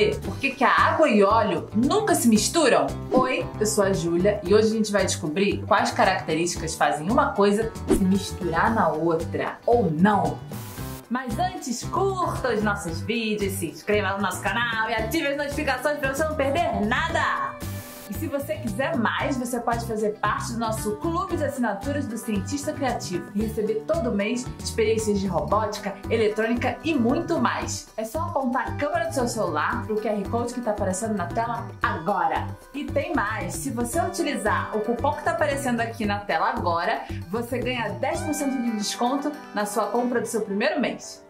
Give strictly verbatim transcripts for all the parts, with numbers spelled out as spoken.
saber por que que a água e óleo nunca se misturam? Oi, eu sou a Júlia e hoje a gente vai descobrir quais características fazem uma coisa se misturar na outra, ou não. Mas antes, curta os nossos vídeos, se inscreva no nosso canal e ative as notificações para você não perder nada! E se você quiser mais, você pode fazer parte do nosso clube de assinaturas do Cientista Criativo e receber todo mês experiências de robótica, eletrônica e muito mais. É só apontar a câmera do seu celular para o Q R Code que está aparecendo na tela agora. E tem mais, se você utilizar o cupom que está aparecendo aqui na tela agora, você ganha dez por cento de desconto na sua compra do seu primeiro mês.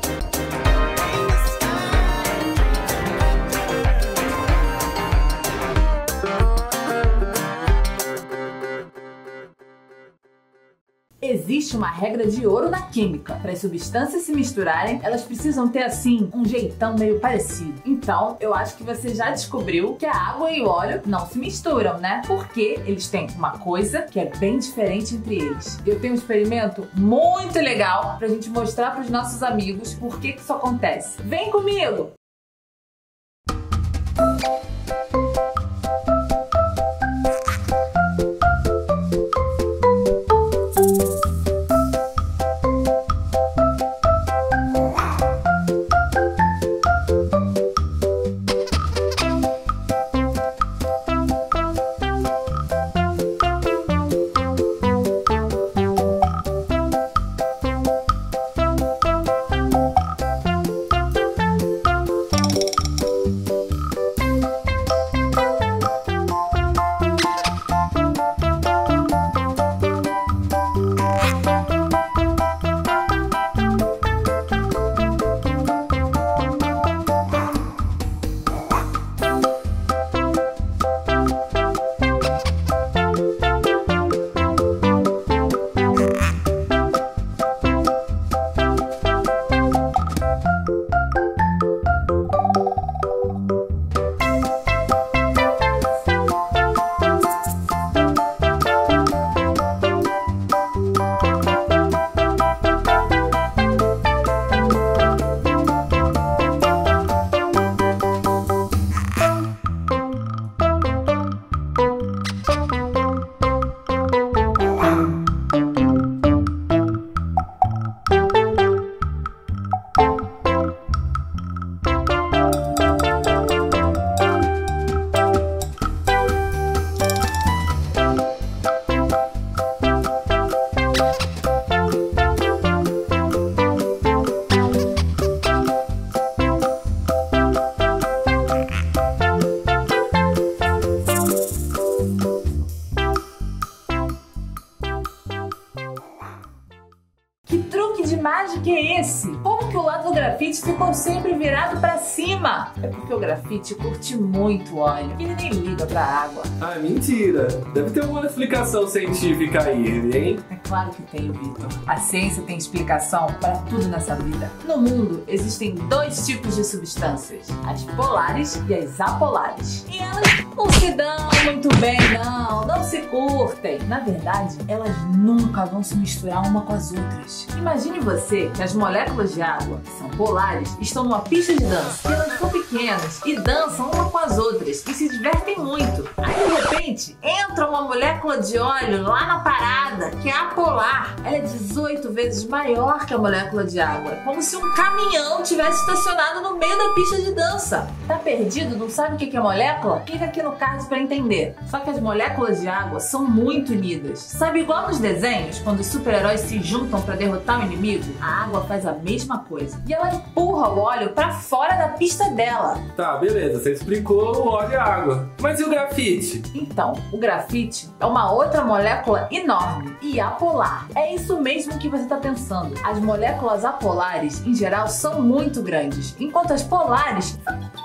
Existe uma regra de ouro na química. Para as substâncias se misturarem, elas precisam ter, assim, um jeitão meio parecido. Então, eu acho que você já descobriu que a água e o óleo não se misturam, né? Porque eles têm uma coisa que é bem diferente entre eles. Eu tenho um experimento muito legal pra gente mostrar para os nossos amigos por que que isso acontece. Vem comigo! Que mágica é esse? Como que o lado do grafite ficou sempre virado pra cima? É porque o grafite curte muito óleo e ele nem liga pra água. Ah, mentira! Deve ter uma explicação científica aí, hein? É claro que tem, Vitor. A ciência tem explicação para tudo nessa vida. No mundo existem dois tipos de substâncias, as polares e as apolares. E elas não se dão muito bem, não, não se curtem. Na verdade, elas nunca vão se misturar uma com as outras. Imagine você que as moléculas de água, que são polares, estão numa pista de dança. E elas são pequenas e dançam uma com as outras e se divertem muito. Aí, de repente, entra uma molécula de óleo lá na parada, que é apolar. Ela é dezoito vezes maior que a molécula de água. É como se um caminhão tivesse estacionado no meio da pista de dança. Tá perdido? Não sabe o que é molécula? Clica aqui no card para entender. Só que as moléculas de água são muito unidas. Sabe igual nos desenhos, quando os super-heróis se juntam para derrotar o inimigo? A água faz a mesma coisa. E ela empurra o óleo para fora da pista dela. Tá, beleza. Você explicou o óleo e a água. Mas e o grafite? Então, o grafite é uma outra molécula enorme e apolar. É isso mesmo que você está pensando. As moléculas apolares, em geral, são muito grandes, enquanto as polares...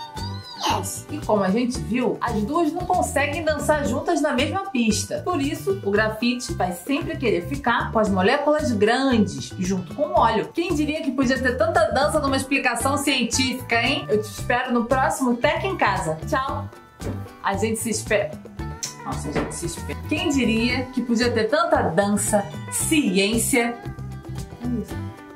E como a gente viu, as duas não conseguem dançar juntas na mesma pista. Por isso, o grafite vai sempre querer ficar com as moléculas grandes, junto com o óleo. Quem diria que podia ter tanta dança numa explicação científica, hein? Eu te espero no próximo Tec em Casa. Tchau! A gente se espera... Nossa, a gente se espera. Quem diria que podia ter tanta dança, ciência... É isso.